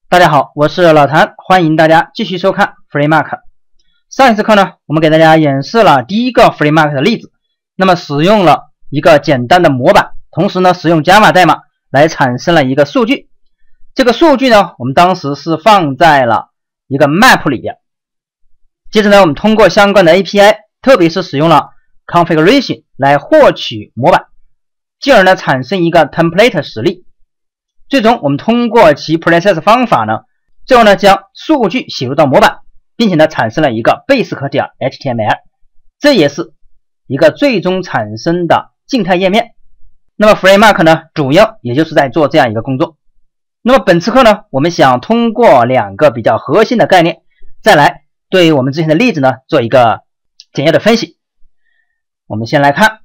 大家好，我是老谭，欢迎大家继续收看 FreeMark。上一次课呢，我们给大家演示了第一个 FreeMark 的例子，那么使用了一个简单的模板，同时呢，使用 Java 代码来产生了一个数据。这个数据呢，我们当时是放在了一个 map 里边。接着呢，我们通过相关的 API， 特别是使用了 configuration 来获取模板，进而呢产生一个 template 实例。最终我们通过其 process 方法呢，最后呢将数据写入到模板，并且呢产生了一个 basic.html， 这也是一个最终产生的静态页面。那么 FreeMark 呢主要也就是在做这样一个工作。那么本次课呢，我们想通过两个比较核心的概念，再来对我们之前的例子呢做一个简要的分析。我们先来看，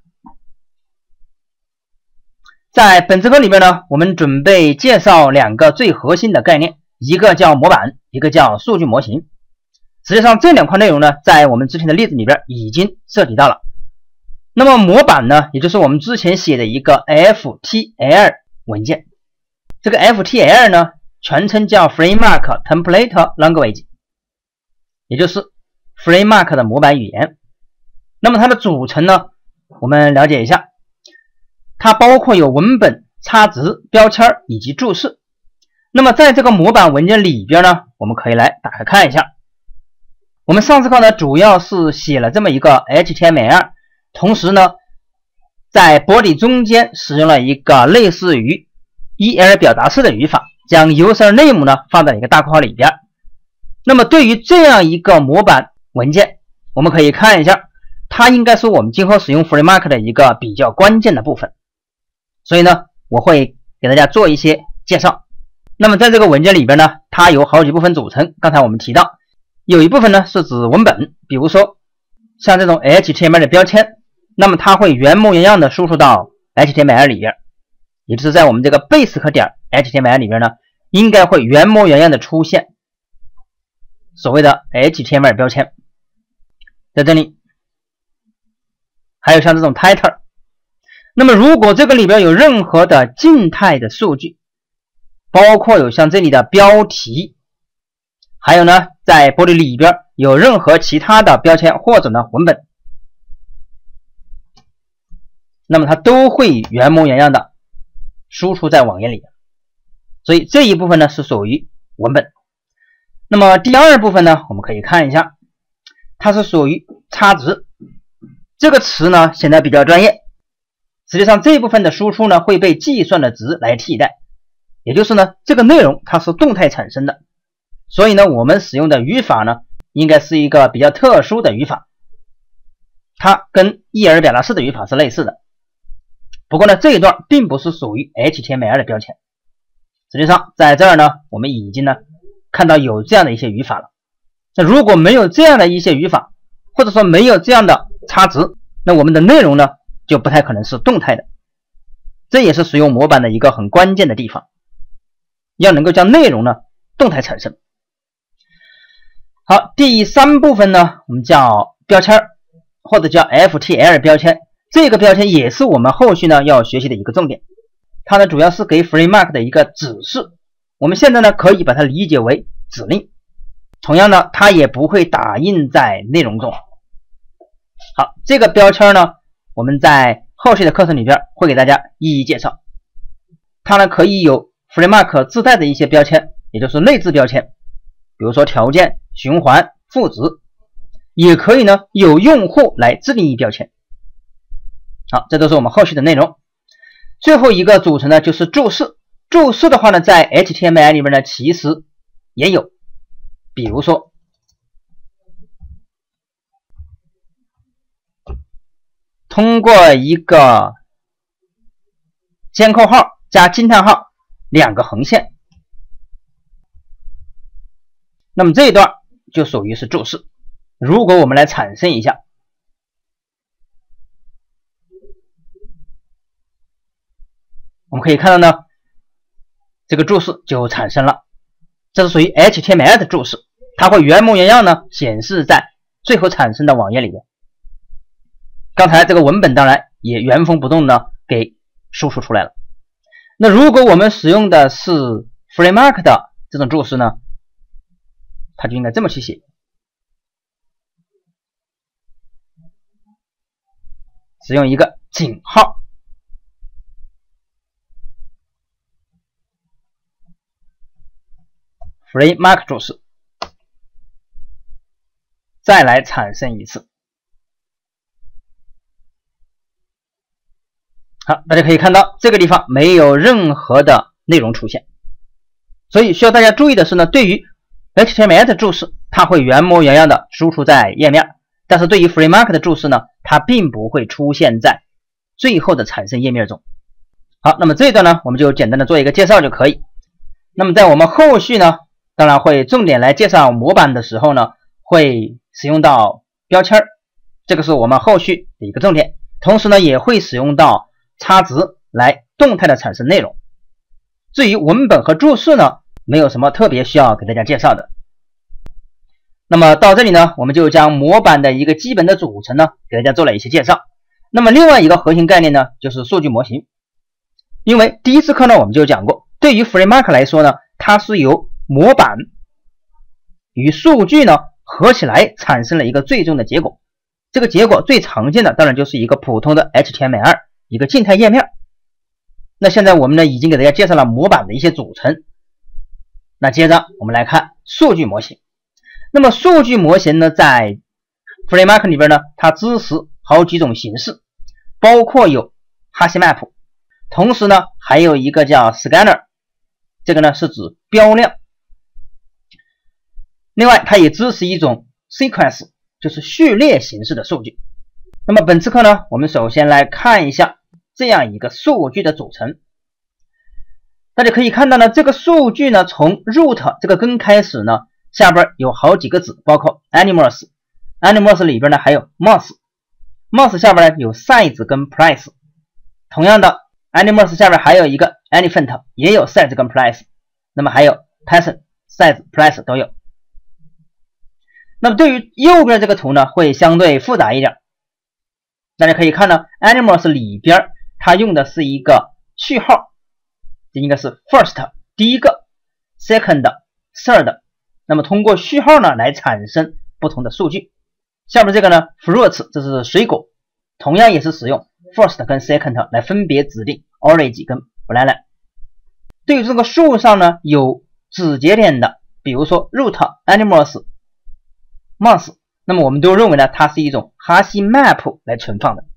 在本次课里面呢，我们准备介绍两个最核心的概念，一个叫模板，一个叫数据模型。实际上这两块内容呢，在我们之前的例子里边已经涉及到了。那么模板呢，也就是我们之前写的一个 FTL 文件。这个 FTL 呢，全称叫 FreeMark Template Language， 也就是 FreeMark 的模板语言。那么它的组成呢，我们了解一下。它包括有文本、插值、标签以及注释。那么在这个模板文件里边呢，我们可以来打开看一下。我们上次课呢主要是写了这么一个 HTML， 同时呢在 body 中间使用了一个类似于 EL 表达式的语法，将 user name 呢放在一个大括号里边。那么对于这样一个模板文件，我们可以看一下，它应该是我们今后使用 FreeMark 的一个比较关键的部分。所以呢，我会给大家做一些介绍。那么在这个文件里边呢，它有好几部分组成。刚才我们提到，有一部分呢是指文本，比如说像这种 HTML 的标签，那么它会原模原样的输出到 HTML 里边，也就是在我们这个 basic.html 里边呢，应该会原模原样的出现所谓的 HTML 标签。在这里，还有像这种 title。那么如果这个里边有任何的静态的数据，包括有像这里的标题，还有呢在 body 里边有任何其他的标签或者呢文本，那么它都会原模原样的输出在网页里。所以这一部分呢是属于文本。那么第二部分呢，我们可以看一下，它是属于插值。这个词呢显得比较专业。实际上这一部分的输出呢会被计算的值来替代，也就是呢这个内容它是动态产生的，所以呢我们使用的语法呢应该是一个比较特殊的语法，它跟 EL 表达式的语法是类似的。不过呢这一段并不是属于 HTML 的标签。实际上在这儿呢我们已经呢看到有这样的一些语法了。那如果没有这样的一些语法，或者说没有这样的插值，那我们的内容呢就不太可能是动态的。这也是使用模板的一个很关键的地方，要能够将内容呢动态产生。好，第三部分呢我们叫标签，或者叫 FTL 标签。这个标签也是我们后续呢要学习的一个重点，它呢主要是给 FreeMark 的一个指示。我们现在呢可以把它理解为指令，同样呢它也不会打印在内容中。好，这个标签呢我们在后续的课程里边会给大家一一介绍。它呢可以有 FreeMark 自带的一些标签，也就是内置标签，比如说条件、循环、赋值，也可以呢有用户来自定义标签。好，这都是我们后续的内容。最后一个组成呢就是注释。注释的话呢，在 HTML 里面呢其实也有，比如说通过一个尖括号加惊叹号两个横线，那么这一段就属于是注释。如果我们来产生一下，我们可以看到呢这个注释就产生了，这是属于 HTML 的注释，它会原模原样呢显示在最后产生的网页里面。刚才这个文本当然也原封不动呢给输出出来了。那如果我们使用的是 FreeMark 的这种注释呢，它就应该这么去写，使用一个井号。free mark 注释，再来产生一次。好，大家可以看到这个地方没有任何的内容出现，所以需要大家注意的是呢，对于 HTML 的注释，它会原模原样的输出在页面，但是对于 free mark 的注释呢，它并不会出现在最后的产生页面中。好，那么这一段呢，我们就简单的做一个介绍就可以。那么在我们后续呢，当然会重点来介绍模板的时候呢，会使用到标签，这个是我们后续的一个重点。同时呢，也会使用到插值来动态的产生内容。至于文本和注释呢，没有什么特别需要给大家介绍的。那么到这里呢，我们就将模板的一个基本的组成呢，给大家做了一些介绍。那么另外一个核心概念呢，就是数据模型。因为第一次课呢，我们就讲过，对于 free mark 来说呢，它是由模板与数据呢合起来产生了一个最终的结果。这个结果最常见的当然就是一个普通的 HTML， 一个静态页面。那现在我们呢已经给大家介绍了模板的一些组成，那接着我们来看数据模型。那么数据模型呢，在 free mark 里边呢，它支持好几种形式，包括有哈希 map， 同时呢还有一个叫 scanner， 这个呢是指标量。另外它也支持一种 sequence， 就是序列形式的数据。那么本次课呢，我们首先来看一下这样一个数据的组成。大家可以看到呢，这个数据呢从 root 这个根开始呢，下边有好几个子，包括 animals 里边呢还有 mouse 下边呢有 size 跟 price， 同样的 animals 下边还有一个 elephant， 也有 size 跟 price， 那么还有 person size price 都有。那么对于右边这个图呢，会相对复杂一点。大家可以看到 animals 里边它用的是一个序号，这应该是 first 第一个 second third， 那么通过序号呢来产生不同的数据。下面这个呢 fruits 这是水果，同样也是使用 first 跟 second 来分别指定 orange 跟 banana。 对于这个树上呢有子节点的，比如说 root animals mouse， 那么我们都认为呢它是一种哈希 map 来存放的。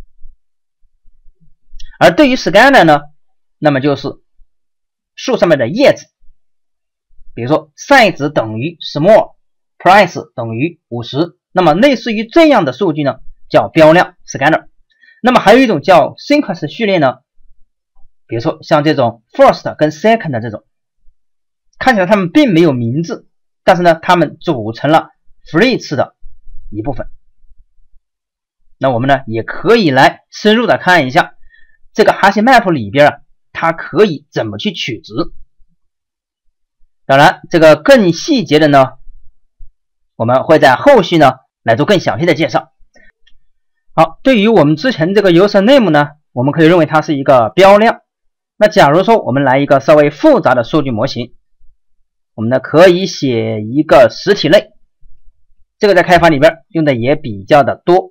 而对于 scanner 呢，那么就是树上面的叶子，比如说 size 等于 small， price 等于50，那么类似于这样的数据呢叫标量 scanner。 那么还有一种叫 sequence 序列呢，比如说像这种 first 跟 second 的这种，看起来它们并没有名字，但是呢它们组成了 fruits 的一部分。那我们呢也可以来深入的看一下这个哈希 map 里边它可以怎么去取值。当然这个更细节的呢，我们会在后续呢来做更详细的介绍。好，对于我们之前这个 user name 呢，我们可以认为它是一个标量。那假如说我们来一个稍微复杂的数据模型，我们呢可以写一个实体类，这个在开发里边用的也比较的多。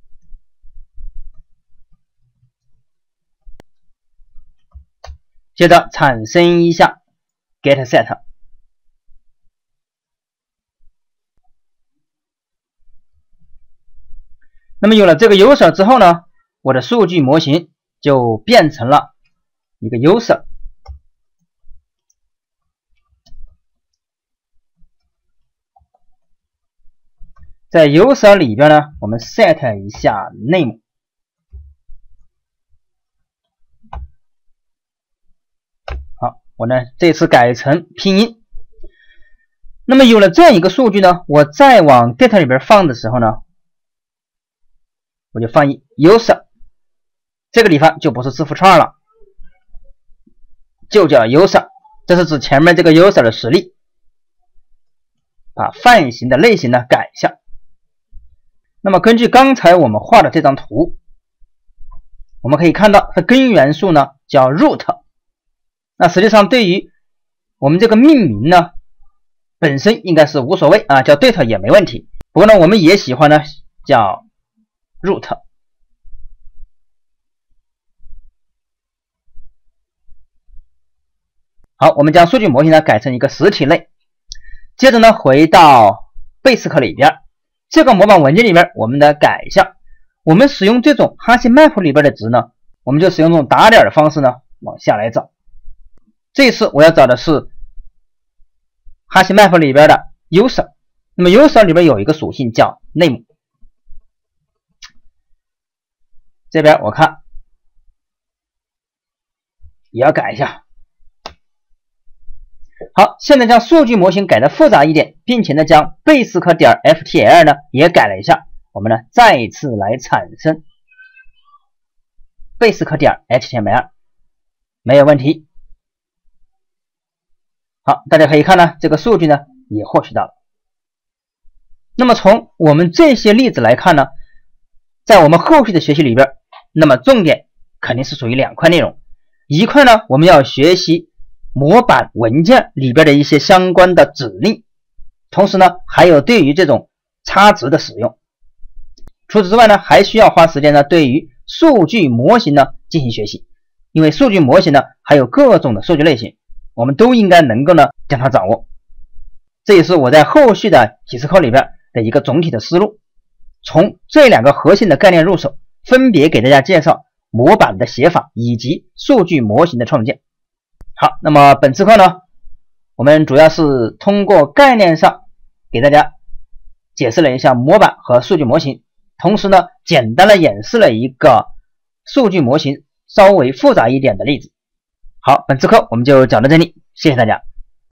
接着产生一下 getSet。那么有了这个 user 之后呢，我的数据模型就变成了一个 user。在 user 里边呢，我们 set 一下 name。好，我呢这次改成拼音。那么有了这样一个数据呢，我再往 get 里边放的时候呢，我就放一 user， 这个地方就不是字符串了，就叫 user， 这是指前面这个 user 的实例。把泛型的类型呢改一下。那么根据刚才我们画的这张图，我们可以看到它根元素呢叫 root， 那实际上对于我们这个命名呢本身应该是无所谓啊，叫 date 也没问题。不过呢，我们也喜欢呢叫 root。好，我们将数据模型呢改成一个实体类。接着呢，回到贝斯克里边，这个模板文件里边，我们的改一下。我们使用这种哈希 map 里边的值呢，我们就使用这种打点的方式呢往下来找。这次我要找的是哈希 map 里边的 user。那么 user 里边有一个属性叫 name。这边我看也要改一下。好，现在将数据模型改得复杂一点，并且呢将贝斯克点 ftl 呢也改了一下。我们呢再一次来产生贝斯克点 html， 没有问题。好，大家可以看呢，这个数据呢也获取到了。那么从我们这些例子来看呢，在我们后续的学习里边，那么重点肯定是属于两块内容。一块呢，我们要学习模板文件里边的一些相关的指令，同时呢还有对于这种差值的使用。除此之外呢，还需要花时间呢对于数据模型呢进行学习，因为数据模型呢还有各种的数据类型，我们都应该能够呢将它掌握。这也是我在后续的几次课里边的一个总体的思路，从这两个核心的概念入手，分别给大家介绍模板的写法以及数据模型的创建。好，那么本次课呢，我们主要是通过概念上给大家解释了一下模板和数据模型，同时呢简单的演示了一个数据模型稍微复杂一点的例子。好，本次课我们就讲到这里，谢谢大家。